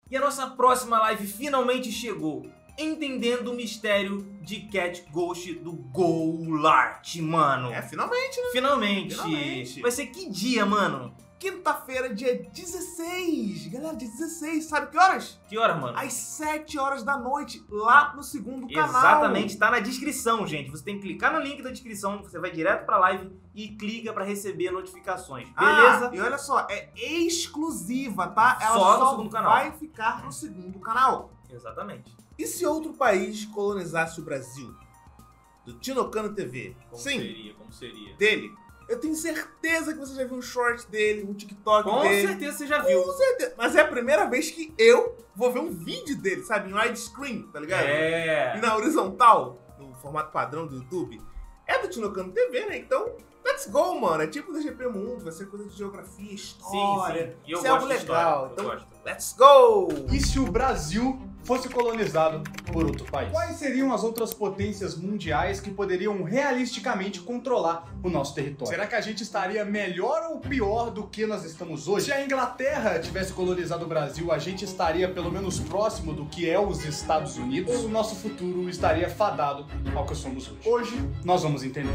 E a nossa próxima live finalmente chegou. Entendendo o mistério de Cat Ghost do Golart, mano. Finalmente, né? Finalmente. Vai ser que dia, mano? Quinta-feira, dia 16. Galera, dia 16. Sabe que horas? Que hora, mano? Às 7 horas da noite, lá no segundo canal. Exatamente, tá na descrição, gente. Você tem que clicar no link da descrição, você vai direto pra live e clica pra receber notificações. Beleza? E olha só, é exclusiva, tá? Ela Só no só segundo canal. vai ficar no segundo canal. Exatamente. E se outro país colonizasse o Brasil? Do Tinocano TV. Como seria? Dele. Eu tenho certeza que você já viu um short dele, um TikTok dele. Com certeza você já viu. Com certeza. Mas é a primeira vez que eu vou ver um vídeo dele, sabe? Em widescreen, tá ligado? É. E na horizontal, no formato padrão do YouTube. É do Tinocano TV, né? Então, let's go, mano. É tipo do GP Mundo, vai ser coisa de geografia, história. Sim. E eu isso é gosto algo de história. legal. Eu Então, gosto. let's go! E se o Brasil fosse colonizado por outro país? Quais seriam as outras potências mundiais que poderiam realisticamente controlar o nosso território? Será que a gente estaria melhor ou pior do que nós estamos hoje? Se a Inglaterra tivesse colonizado o Brasil, a gente estaria pelo menos próximo do que é os Estados Unidos? Ou o nosso futuro estaria fadado ao que somos hoje? Hoje, nós vamos entender.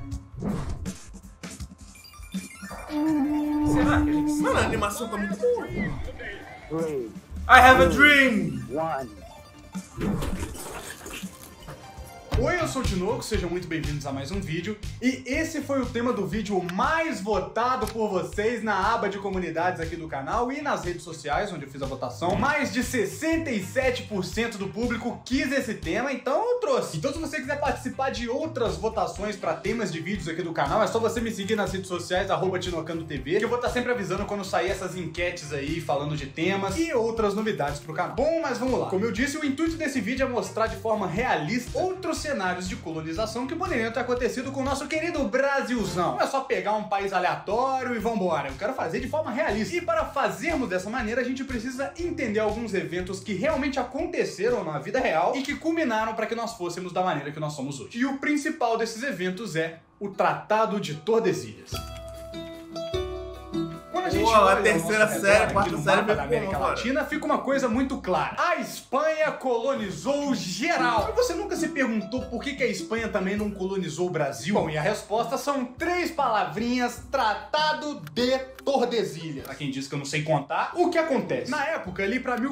Será que a gente... Mano, a animação tá muito boa. I have a dream! Oi, eu sou o Tinoco, sejam muito bem-vindos a mais um vídeo. E esse foi o tema do vídeo mais votado por vocês na aba de comunidades aqui do canal e nas redes sociais, onde eu fiz a votação. Mais de 67% do público quis esse tema, então eu trouxe. Então se você quiser participar de outras votações para temas de vídeos aqui do canal, é só você me seguir nas redes sociais, @tinocandotv, que eu vou estar sempre avisando quando sair essas enquetes aí, falando de temas e outras novidades pro canal. Bom, mas vamos lá. Como eu disse, o intuito desse vídeo é mostrar de forma realista outros cenários de colonização que poderiam ter acontecido com o nosso querido Brasilzão. Não é só pegar um país aleatório e vambora. Eu quero fazer de forma realista. E para fazermos dessa maneira, a gente precisa entender alguns eventos que realmente aconteceram na vida real e que culminaram para que nós fôssemos da maneira que nós somos hoje. E o principal desses eventos é o Tratado de Tordesilhas. Quando a gente olha a terceira série, quarta série da América Latina, fica uma coisa muito clara. A Espanha colonizou geral. E você nunca se perguntou por que a Espanha também não colonizou o Brasil? Bom, e a resposta são 3 palavrinhas: Tratado de Tordesilhas. Pra quem diz que eu não sei contar, o que acontece? Na época, ali pra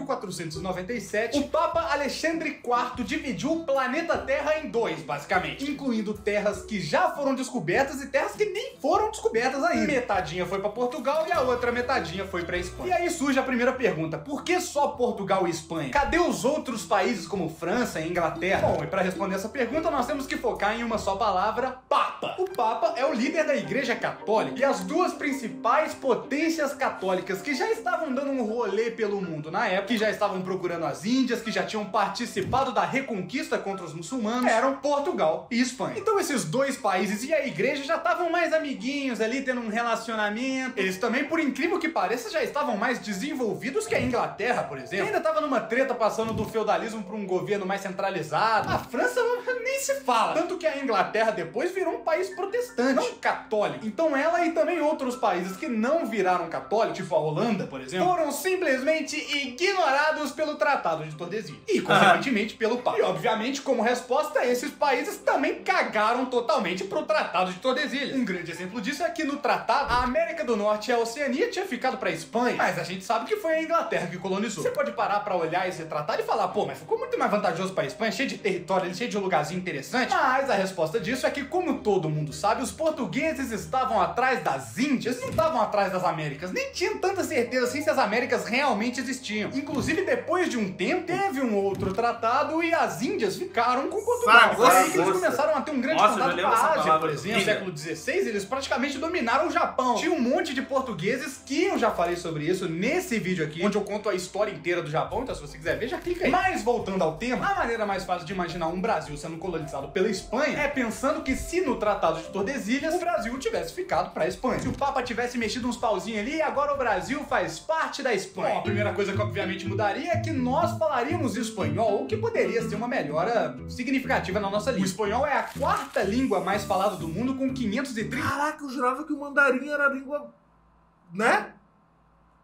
1497, o Papa Alexandre IV dividiu o planeta Terra em 2, basicamente, incluindo terras que já foram descobertas e terras que nem foram descobertas ainda. Metadinha foi pra Portugal e a outra metadinha foi pra Espanha. E aí surge a primeira pergunta: por que só Portugal e Espanha? Cadê os outros países como França e Inglaterra? Bom, e pra responder essa pergunta nós temos que focar em uma só palavra: Papa. O Papa é o líder da Igreja Católica e as duas principais potências católicas que já estavam dando um rolê pelo mundo na época, que já estavam procurando as Índias, que já tinham participado da reconquista contra os muçulmanos, eram Portugal e Espanha. Então esses dois países e a igreja já estavam mais amiguinhos ali, tendo um relacionamento. Eles também, por incrível que pareça, já estavam mais desenvolvidos que a Inglaterra, por exemplo. Ainda estava numa treta passando do feudalismo para um governo mais centralizado. A França nem se fala. Tanto que a Inglaterra depois virou um país protestante, não católico. Então ela e também outros países que não viraram católicos, tipo a Holanda, por exemplo, foram simplesmente ignorados pelo Tratado de Tordesilhas. E, consequentemente, pelo Papa. E, obviamente, como resposta, esses países também cagaram totalmente pro Tratado de Tordesilhas. Um grande exemplo disso é que no tratado, a América do Norte e a Oceania tinha ficado pra Espanha, mas a gente sabe que foi a Inglaterra que colonizou. Você pode parar pra olhar esse tratado e falar: pô, mas ficou muito mais vantajoso pra Espanha, cheio de território, cheio de um lugarzinho interessante. Mas a resposta disso é que, como todo mundo sabe, os portugueses estavam atrás das Índias, não estavam atrás das Américas. Nem tinham tanta certeza assim se as Américas realmente existiam. Inclusive, depois de um tempo, teve um outro tratado e as Índias ficaram com Portugal. Foi aí que eles começaram a ter um grande contato com a Ásia, por exemplo. No século XVI, eles praticamente dominaram o Japão. Tinha um monte de portugueses que eu já falei sobre isso nesse vídeo aqui, onde eu conto a história inteira do Japão. Então, se você quiser ver, já clica aí. Mas, voltando ao tema, a maneira mais fácil de imaginar um Brasil sendo colonizado pela Espanha é pensando que se no Tratado de Tordesilhas o Brasil tivesse ficado pra Espanha. Se o Papa tivesse mexido uns pauzinhos ali e agora o Brasil faz parte da Espanha. Bom, a primeira coisa que obviamente mudaria é que nós falaríamos espanhol, o que poderia ser uma melhora significativa na nossa língua. O espanhol é a 4ª língua mais falada do mundo, com 530... Caraca, eu jurava que o mandarim era a língua... né?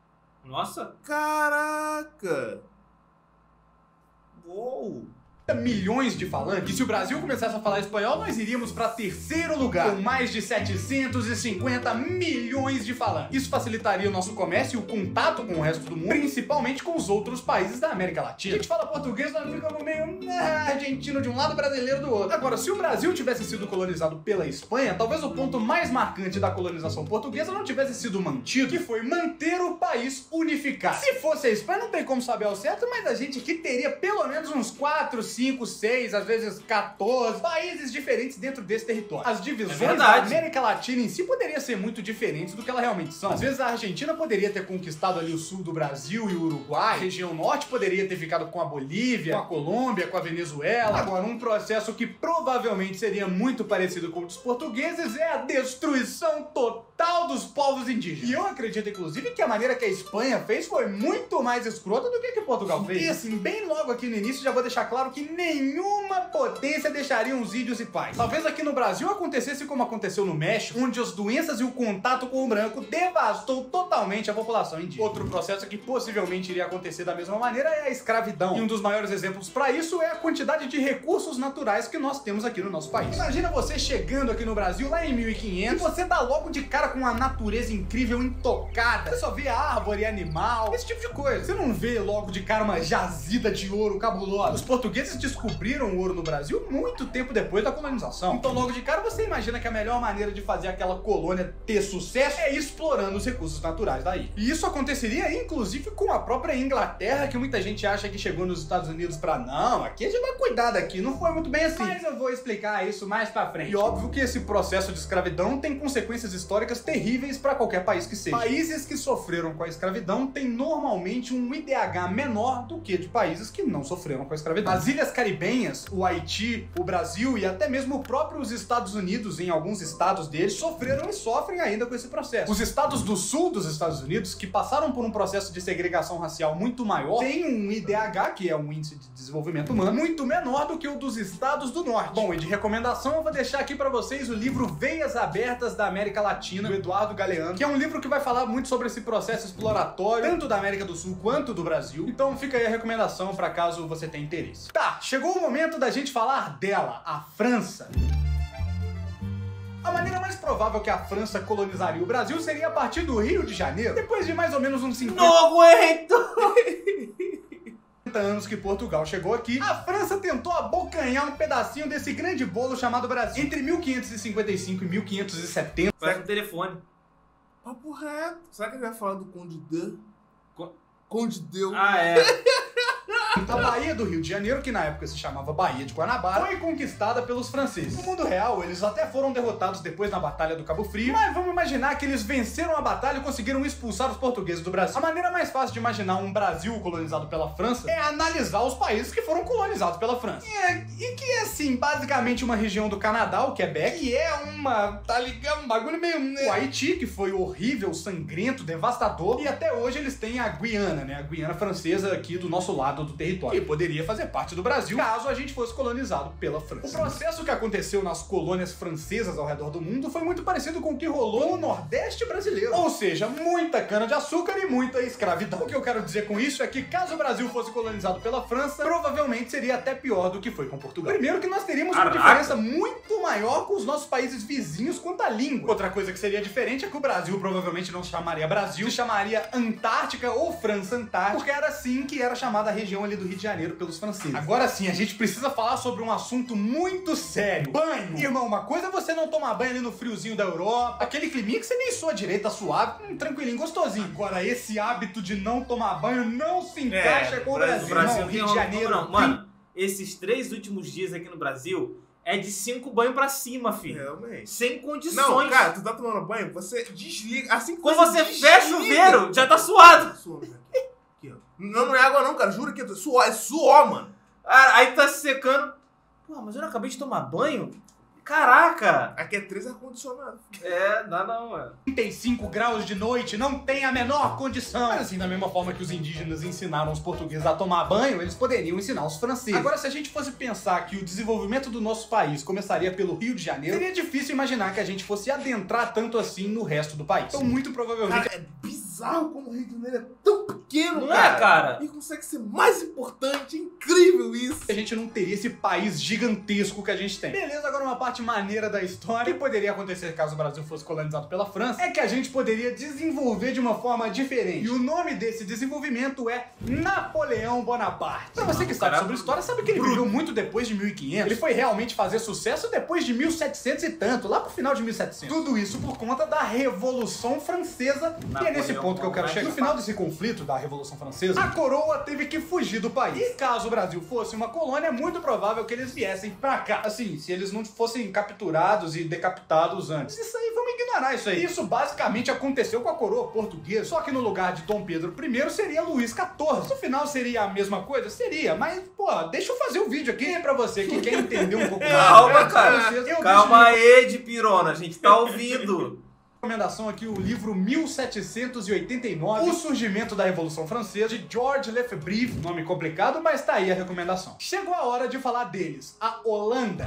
Nossa. Caraca! Uou! Milhões de falantes. E se o Brasil começasse a falar espanhol, nós iríamos para terceiro lugar, com mais de 750 milhões de falantes. Isso facilitaria o nosso comércio e o contato com o resto do mundo, principalmente com os outros países da América Latina. A gente fala português, nós ficamos meio argentino de um lado, brasileiro do outro. Agora, se o Brasil tivesse sido colonizado pela Espanha, talvez o ponto mais marcante da colonização portuguesa não tivesse sido mantido, que foi manter o país unificado. Se fosse a Espanha, não tem como saber ao certo, mas a gente aqui teria pelo menos uns 4, 5, 6, às vezes 14 países diferentes dentro desse território. As divisões da América Latina em si poderiam ser muito diferentes do que elas realmente são. Às vezes a Argentina poderia ter conquistado ali o sul do Brasil e o Uruguai, a região norte poderia ter ficado com a Bolívia, com a Colômbia, com a Venezuela. Agora, um processo que provavelmente seria muito parecido com o dos portugueses é a destruição total dos povos indígenas. E eu acredito, inclusive, que a maneira que a Espanha fez foi muito mais escrota do que Portugal fez. E assim, bem logo aqui no início, já vou deixar claro que nenhuma potência deixaria uns índios em paz. Talvez aqui no Brasil acontecesse como aconteceu no México, onde as doenças e o contato com o branco devastou totalmente a população indígena. Outro processo que possivelmente iria acontecer da mesma maneira é a escravidão. E um dos maiores exemplos para isso é a quantidade de recursos naturais que nós temos aqui no nosso país. Imagina você chegando aqui no Brasil lá em 1500 e você dá logo de cara com uma natureza incrível, intocada. Você só vê árvore, animal, esse tipo de coisa. Você não vê logo de cara uma jazida de ouro cabulosa. Os portugueses descobriram o ouro no Brasil muito tempo depois da colonização. Então logo de cara você imagina que a melhor maneira de fazer aquela colônia ter sucesso é explorando os recursos naturais daí. E isso aconteceria inclusive com a própria Inglaterra, que muita gente acha que chegou nos Estados Unidos pra não, aqui a gente vai cuidar daqui, não foi muito bem assim. Mas eu vou explicar isso mais pra frente. E óbvio que esse processo de escravidão tem consequências históricas terríveis pra qualquer país que seja. Países que sofreram com a escravidão têm normalmente um IDH menor do que de países que não sofreram com a escravidão. As ilhas caribenhas, o Haiti, o Brasil e até mesmo próprios Estados Unidos, em alguns estados deles, sofreram e sofrem ainda com esse processo. Os estados do sul dos Estados Unidos, que passaram por um processo de segregação racial muito maior, têm um IDH, que é um índice de desenvolvimento humano, muito menor do que o dos estados do norte. Bom, e de recomendação eu vou deixar aqui pra vocês o livro Veias Abertas da América Latina, do Eduardo Galeano, que é um livro que vai falar muito sobre esse processo exploratório, tanto da América do Sul quanto do Brasil. Então fica aí a recomendação pra caso você tenha interesse. Tá, chegou o momento da gente falar dela, a França. A maneira mais provável que a França colonizaria o Brasil seria a partir do Rio de Janeiro, depois de mais ou menos uns 50 anos que Portugal chegou aqui, a França tentou abocanhar um pedacinho desse grande bolo chamado Brasil. Entre 1555 e 1570... Parece um telefone. Papo reto. Será que ele vai falar do Conde de... Conde Deu? Ah, é. A Baía do Rio de Janeiro, que na época se chamava Baía de Guanabara, foi conquistada pelos franceses. No mundo real, eles até foram derrotados depois na Batalha do Cabo Frio, mas vamos imaginar que eles venceram a batalha e conseguiram expulsar os portugueses do Brasil. A maneira mais fácil de imaginar um Brasil colonizado pela França é analisar os países que foram colonizados pela França. E que é, assim, basicamente uma região do Canadá, o Quebec, que é uma, tá ligado, um bagulho meio... O Haiti, que foi horrível, sangrento, devastador, e até hoje eles têm a Guiana, né, a Guiana francesa aqui do nosso lado do território, que poderia fazer parte do Brasil caso a gente fosse colonizado pela França. O processo que aconteceu nas colônias francesas ao redor do mundo foi muito parecido com o que rolou no Nordeste brasileiro. Ou seja, muita cana-de-açúcar e muita escravidão. O que eu quero dizer com isso é que caso o Brasil fosse colonizado pela França, provavelmente seria até pior do que foi com Portugal. Primeiro que nós teríamos uma diferença muito maior com os nossos países vizinhos quanto à língua. Outra coisa que seria diferente é que o Brasil provavelmente não se chamaria Brasil, se chamaria Antártica ou França Antártica, porque era assim que era chamada a região ali do Rio de Janeiro pelos franceses. Agora sim, a gente precisa falar sobre um assunto muito sério. Banho! Irmão, uma coisa é você não tomar banho ali no friozinho da Europa, aquele climinha que você nem sua direita suave, tranquilinho, gostosinho. Agora, esse hábito de não tomar banho não se encaixa com o Brasil. Irmão, Rio de Janeiro, não. Mano, esses 3 últimos dias aqui no Brasil é de 5 banhos pra cima, filho. Realmente. Sem condições. Não, cara, tu tá tomando banho, você desliga. Assim que quando você fecha o chuveiro, já tá suado. Aqui, ó. Não é água não, cara. Juro que é suor, mano. Aí tá se secando. Pô, mas eu não acabei de tomar banho? Caraca! Aqui é 3 ar-condicionado. É, dá não, mano. 35 graus de noite, não tem a menor condição. Mas assim, da mesma forma que os indígenas ensinaram os portugueses a tomar banho, eles poderiam ensinar os franceses. Agora, se a gente fosse pensar que o desenvolvimento do nosso país começaria pelo Rio de Janeiro, seria difícil imaginar que a gente fosse adentrar tanto assim no resto do país. Então, muito provavelmente... Cara, é bizarro como o Rio de Janeiro é tão pequeno, Não é, cara? E consegue ser mais importante. É incrível isso. A gente não teria esse país gigantesco que a gente tem. Beleza, agora uma parte maneira da história que poderia acontecer caso o Brasil fosse colonizado pela França é que a gente poderia desenvolver de uma forma diferente. E o nome desse desenvolvimento é Napoleão Bonaparte. Pra você que sabe sobre história, sabe que ele viveu muito depois de 1500. Ele foi realmente fazer sucesso depois de 1700 e tanto, lá pro final de 1700. Tudo isso por conta da Revolução Francesa, que é nesse ponto que eu quero chegar. No final desse conflito da Revolução Francesa, a coroa teve que fugir do país. E caso o Brasil fosse uma colônia, é muito provável que eles viessem pra cá. Assim, se eles não fossem capturados e decapitados antes. Isso aí, vamos ignorar isso aí. Isso basicamente aconteceu com a coroa portuguesa, só que no lugar de Dom Pedro I seria Luís XIV. No final seria a mesma coisa? Seria, mas, pô, deixa eu fazer o vídeo aqui pra você que quer entender um pouco mais. Calma, cara. Calma aí, de pirona, a gente tá ouvindo. Recomendação aqui, o livro 1789, O Surgimento da Revolução Francesa, de Georges Lefebvre. Nome complicado, mas tá aí a recomendação. Chegou a hora de falar deles, a Holanda.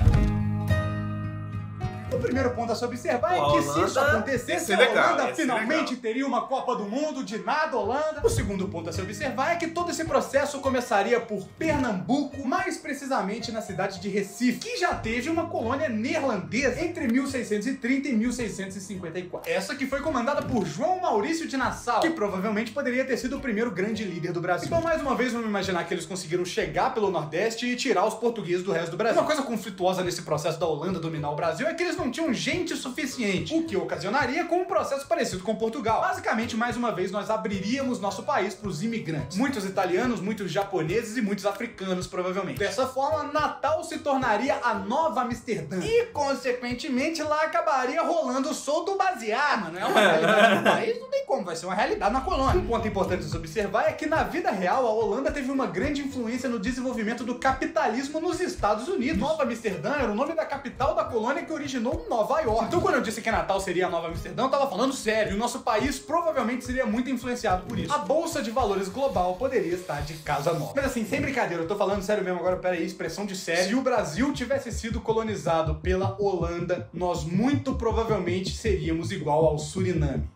O primeiro ponto a se observar é que se isso acontecesse, a Holanda finalmente teria uma Copa do Mundo de nada, Holanda. O segundo ponto a se observar é que todo esse processo começaria por Pernambuco, mais precisamente na cidade de Recife, que já teve uma colônia neerlandesa entre 1630 e 1654. Essa que foi comandada por João Maurício de Nassau, que provavelmente poderia ter sido o primeiro grande líder do Brasil. Então, mais uma vez, vamos imaginar que eles conseguiram chegar pelo Nordeste e tirar os portugueses do resto do Brasil. Uma coisa conflituosa nesse processo da Holanda dominar o Brasil é que eles não tinham gente suficiente, o que ocasionaria com um processo parecido com Portugal. Basicamente, mais uma vez, nós abriríamos nosso país para os imigrantes. Muitos italianos, muitos japoneses e muitos africanos, provavelmente. Dessa forma, Natal se tornaria a nova Amsterdã. E, consequentemente, lá acabaria rolando o solto baseado. Mano, é uma realidade no país, não tem como, vai ser uma realidade na colônia. Um ponto importante a se observar é que, na vida real, a Holanda teve uma grande influência no desenvolvimento do capitalismo nos Estados Unidos. Nova Amsterdã era o nome da capital da colônia que originou Nova York. Então, quando eu disse que Natal seria a Nova Amsterdã, eu tava falando sério. E o nosso país provavelmente seria muito influenciado por isso. A Bolsa de Valores global poderia estar de casa nova. Mas assim, sem brincadeira, eu tô falando sério mesmo agora, peraí, expressão de sério. Se o Brasil tivesse sido colonizado pela Holanda, nós muito provavelmente seríamos igual ao Suriname.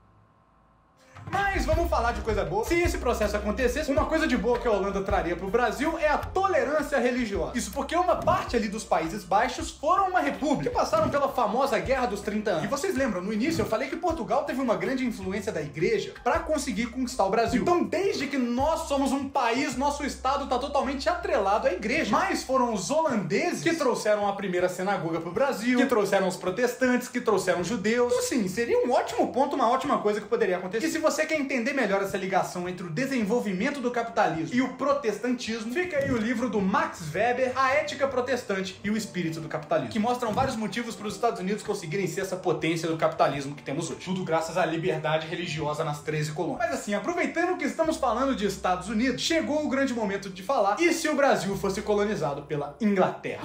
Mas vamos falar de coisa boa. Se esse processo acontecesse, uma coisa de boa que a Holanda traria pro Brasil é a tolerância religiosa. Isso porque uma parte ali dos Países Baixos foram uma república, que passaram pela famosa Guerra dos 30 anos. E vocês lembram, no início eu falei que Portugal teve uma grande influência da igreja pra conseguir conquistar o Brasil. Então, desde que nós somos um país, nosso estado tá totalmente atrelado à igreja. Mas foram os holandeses que trouxeram a primeira sinagoga pro Brasil, que trouxeram os protestantes, que trouxeram os judeus. Então, sim, seria um ótimo ponto, uma ótima coisa que poderia acontecer. E se você quer entender melhor essa ligação entre o desenvolvimento do capitalismo e o protestantismo, fica aí o livro do Max Weber, A Ética Protestante e o Espírito do Capitalismo, que mostram vários motivos para os Estados Unidos conseguirem ser essa potência do capitalismo que temos hoje. Tudo graças à liberdade religiosa nas 13 colônias. Mas assim, aproveitando que estamos falando de Estados Unidos, chegou o grande momento de falar: e se o Brasil fosse colonizado pela Inglaterra?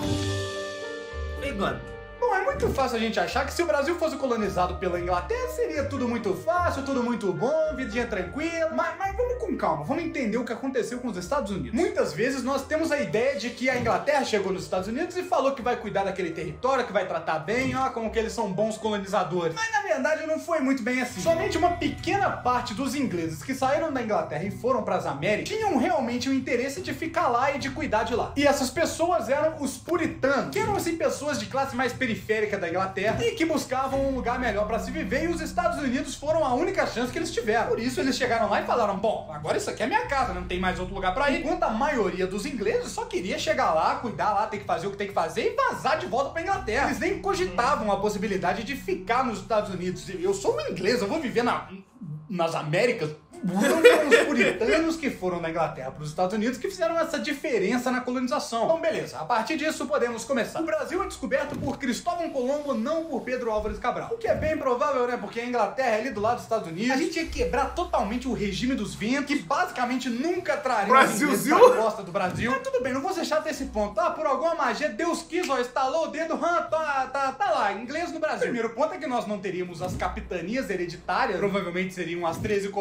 England. Bom, é muito fácil a gente achar que se o Brasil fosse colonizado pela Inglaterra, seria tudo muito fácil, tudo muito bom, vidinha tranquila. Mas vamos com calma, vamos entender o que aconteceu com os Estados Unidos. Muitas vezes nós temos a ideia de que a Inglaterra chegou nos Estados Unidos e falou que vai cuidar daquele território, que vai tratar bem, ó, como que eles são bons colonizadores. Mas na verdade não foi muito bem assim. Somente uma pequena parte dos ingleses que saíram da Inglaterra e foram para as Américas tinham realmente o interesse de ficar lá e de cuidar de lá. E essas pessoas eram os puritanos, que eram assim pessoas de classe mais periférica da Inglaterra e que buscavam um lugar melhor para se viver, e os Estados Unidos foram a única chance que eles tiveram. Por isso eles chegaram lá e falaram: bom, agora isso aqui é minha casa, não tem mais outro lugar para ir. Enquanto a maioria dos ingleses só queria chegar lá, cuidar lá, ter que fazer o que tem que fazer e vazar de volta para Inglaterra. Eles nem cogitavam a possibilidade de ficar nos Estados Unidos. Eu sou um inglês, eu vou viver nas Américas. Não foram os puritanos que foram da Inglaterra para os Estados Unidos que fizeram essa diferença na colonização. Então, beleza, a partir disso podemos começar. O Brasil é descoberto por Cristóvão Colombo, não por Pedro Álvares Cabral. O que é bem provável, né? Porque a Inglaterra é ali do lado dos Estados Unidos. A gente ia quebrar totalmente o regime dos ventos, que basicamente nunca traria Brasilzinho a costa do Brasil. Mas tudo bem, não vou deixar até esse ponto. Ah, por alguma magia, Deus quis, ó, estalou o dedo, tá lá, inglês no Brasil. O primeiro ponto é que nós não teríamos as capitanias hereditárias, provavelmente seriam as 13 colônias,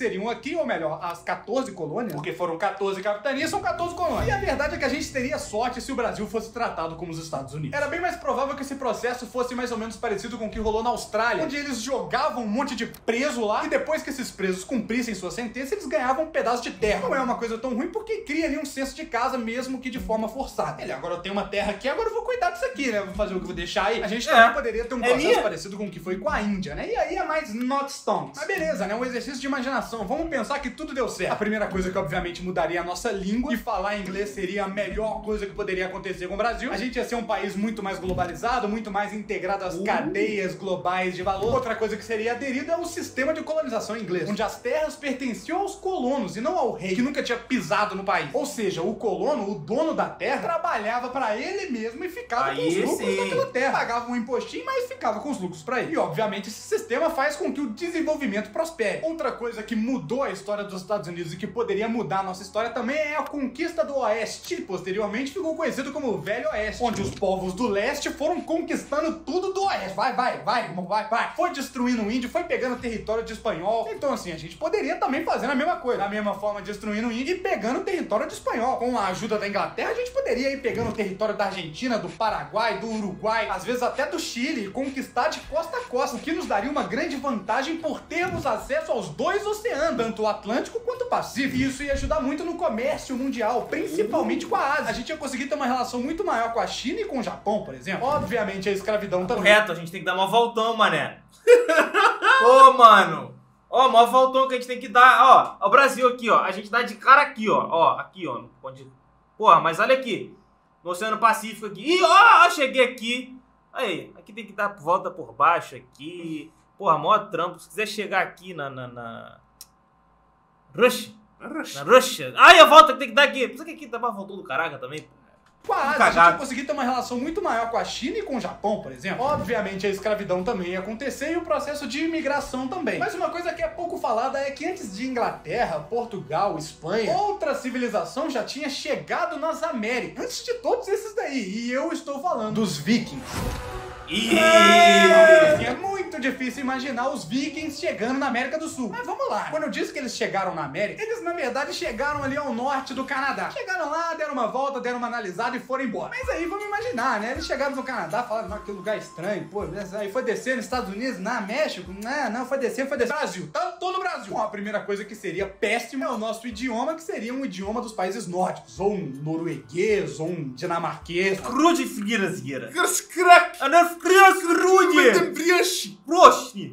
seriam aqui, ou melhor, as 14 colônias, porque foram 14 capitanias, são 14 colônias. E a verdade é que a gente teria sorte se o Brasil fosse tratado como os Estados Unidos. Era bem mais provável que esse processo fosse mais ou menos parecido com o que rolou na Austrália, onde eles jogavam um monte de preso lá, e depois que esses presos cumprissem sua sentença, eles ganhavam um pedaço de terra. Não é uma coisa tão ruim, porque cria ali um senso de casa, mesmo que de forma forçada. Agora eu tenho uma terra aqui, agora eu vou cuidar disso aqui, né? Vou fazer o que eu vou deixar aí. A gente também poderia ter um processo parecido com o que foi com a Índia, né? E aí é mais not stonks. Mas beleza, né? Um exercício de imaginação. Vamos pensar que tudo deu certo. A primeira coisa que obviamente mudaria a nossa língua, e falar inglês seria a melhor coisa que poderia acontecer com o Brasil. A gente ia ser um país muito mais globalizado, muito mais integrado às cadeias globais de valor. Outra coisa que seria aderido é o sistema de colonização inglês, onde as terras pertenciam aos colonos e não ao rei, que nunca tinha pisado no país. Ou seja, o colono, o dono da terra, trabalhava pra ele mesmo e ficava com os lucros daquela terra. Pagava um impostinho, mas ficava com os lucros pra ele. E obviamente esse sistema faz com que o desenvolvimento prospere. Outra coisa que mudou a história dos Estados Unidos e que poderia mudar a nossa história também é a conquista do Oeste, que posteriormente ficou conhecido como o Velho Oeste, onde os povos do Leste foram conquistando tudo do Oeste. Vai. Foi destruindo o índio, foi pegando o território de espanhol. Então assim, a gente poderia também fazer a mesma coisa. Da mesma forma, destruindo o índio e pegando o território de espanhol. Com a ajuda da Inglaterra, a gente poderia ir pegando o território da Argentina, do Paraguai, do Uruguai, às vezes até do Chile, e conquistar de costa a costa, o que nos daria uma grande vantagem por termos acesso aos dois oceanos, tanto o Atlântico quanto o Pacífico. E isso ia ajudar muito no comércio mundial, principalmente com a Ásia. A gente ia conseguir ter uma relação muito maior com a China e com o Japão, por exemplo. Obviamente a escravidão também. Correto, a gente tem que dar uma voltão, mané. Ô, mano. Ó, maior voltão que a gente tem que dar. Ó, o Brasil aqui, ó. A gente dá de cara aqui, ó. Ó, aqui, ó. Onde... Porra, mas olha aqui. No Oceano Pacífico aqui. Ih, ó, cheguei aqui. Aí, aqui tem que dar volta por baixo aqui. Porra, maior trampo. Se quiser chegar aqui na Rússia. Na Rússia. Aí, a volta que tem que dar aqui. Por que aqui dá uma volta do caraca também, pô? Com a Ásia, a gente ia conseguir ter uma relação muito maior com a China e com o Japão, por exemplo. Obviamente a escravidão também ia acontecer e o processo de imigração também. Mas uma coisa que é pouco falada é que antes de Inglaterra, Portugal, Espanha, outra civilização já tinha chegado nas Américas. Antes de todos esses daí. E eu estou falando dos vikings. É muito difícil imaginar os vikings chegando na América do Sul. Mas vamos lá. Quando eu disse que eles chegaram na América, eles na verdade chegaram ali ao norte do Canadá. Chegaram lá, deram uma volta, deram uma analisada e foram embora. Mas aí vamos imaginar, né? Eles chegaram no Canadá, falaram, não, que lugar estranho, pô. Aí foi descer nos Estados Unidos, na México. Não, foi descer. Brasil. Tô no Brasil. Bom, a primeira coisa que seria péssimo é o nosso idioma, que seria um idioma dos países nórdicos. Ou um norueguês, ou um dinamarquês. Krude Figueiredo. Crack! Criança rude! Prosti!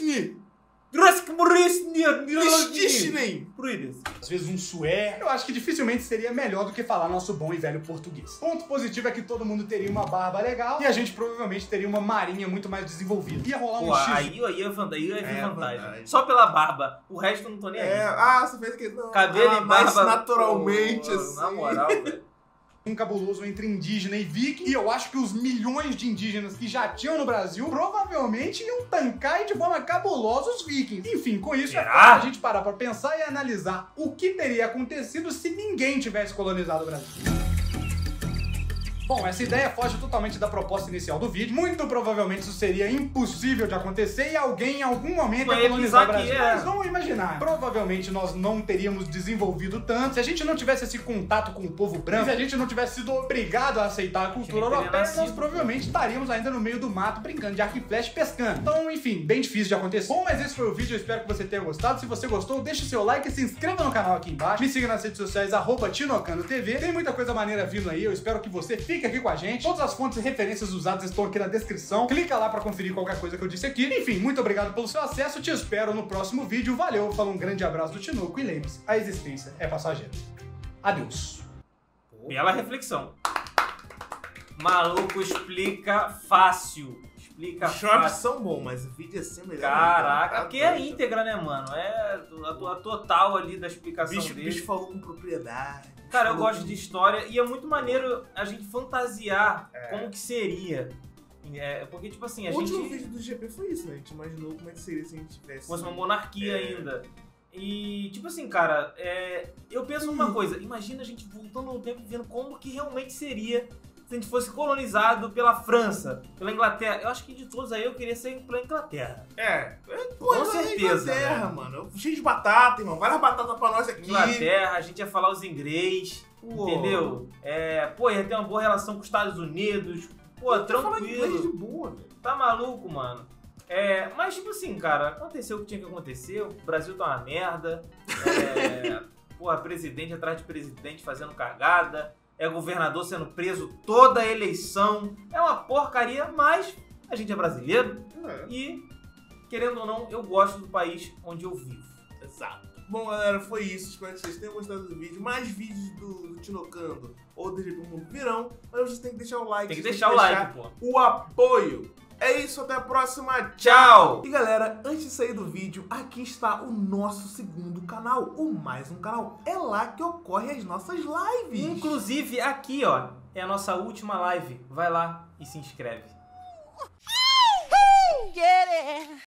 Às vezes um sué. Eu acho que dificilmente seria melhor do que falar nosso bom e velho português. Ponto positivo é que todo mundo teria uma barba legal e a gente provavelmente teria uma marinha muito mais desenvolvida. Ia rolar um X. Aí é vantagem. Só pela barba. O resto eu não tô nem aí. Você fez que não. Cabelo e barba. Mais naturalmente, assim. Na moral, velho. Um cabuloso entre indígena e viking, e eu acho que os milhões de indígenas que já tinham no Brasil provavelmente iam tancar de forma cabulosa os vikings. Enfim, com isso é fácil a gente parar pra pensar e analisar o que teria acontecido se ninguém tivesse colonizado o Brasil. Bom, essa ideia foge totalmente da proposta inicial do vídeo. Muito provavelmente isso seria impossível de acontecer e alguém em algum momento ia colonizar o Brasil. Mas vamos imaginar. Provavelmente nós não teríamos desenvolvido tanto se a gente não tivesse esse contato com o povo branco, se a gente não tivesse sido obrigado a aceitar a cultura europeia, nós provavelmente estaríamos ainda no meio do mato brincando de arco e flecha e pescando. Então, enfim, bem difícil de acontecer. Bom, mas esse foi o vídeo, eu espero que você tenha gostado. Se você gostou, deixa o seu like e se inscreva no canal aqui embaixo. Me siga nas redes sociais, @TinoCanoTV. Tem muita coisa maneira vindo aí, eu espero que você fique aqui com a gente. Todas as fontes e referências usadas estão aqui na descrição. Clica lá pra conferir qualquer coisa que eu disse aqui. Enfim, muito obrigado pelo seu acesso. Te espero no próximo vídeo. Valeu, fala um grande abraço do Tinoco e lembre-se, a existência é passageira. Adeus. Bela reflexão. Maluco explica fácil. Explica Shorts fácil. são bons, mas o vídeo é assim melhor. Caraca, porque é íntegra, né, mano? É a total ali da explicação O dele. bicho falou com propriedade. Cara, eu gosto de história e é muito maneiro a gente fantasiar como que seria. Porque, tipo assim, a O gente... último vídeo do GP foi isso, né? A gente imaginou como é que seria se a gente tivesse... fosse uma monarquia ainda. E, tipo assim, cara, eu penso numa coisa. Imagina a gente voltando no tempo e vendo como que realmente seria se a gente fosse colonizado pela França, pela Inglaterra. Eu acho que de todos aí eu queria ser pela Inglaterra. Com certeza, Inglaterra, né? mano. Cheio de batata, irmão. Várias batatas pra nós aqui. Inglaterra, a gente ia falar os inglês, entendeu? Ia ter uma boa relação com os Estados Unidos. Pô, Falar inglês de tranquilo. boa, velho. Tá maluco, mano? Mas, tipo assim, cara, aconteceu o que tinha que acontecer. O Brasil tá uma merda. Presidente atrás de presidente fazendo cagada. Governador sendo preso toda a eleição. É uma porcaria, mas a gente é brasileiro. E, querendo ou não, eu gosto do país onde eu vivo. Exato. Bom, galera, foi isso. Espero que vocês tenham gostado do vídeo. Mais vídeos do Tinocando ou do GP Mundo virão. Mas vocês têm que deixar o like. Tem que deixar o like, pô. O apoio. É isso, até a próxima. Tchau! E galera, antes de sair do vídeo, aqui está o nosso segundo canal, o Mais Um Canal. É lá que ocorrem as nossas lives. Inclusive, aqui, ó, é a nossa última live. Vai lá e se inscreve. Get it.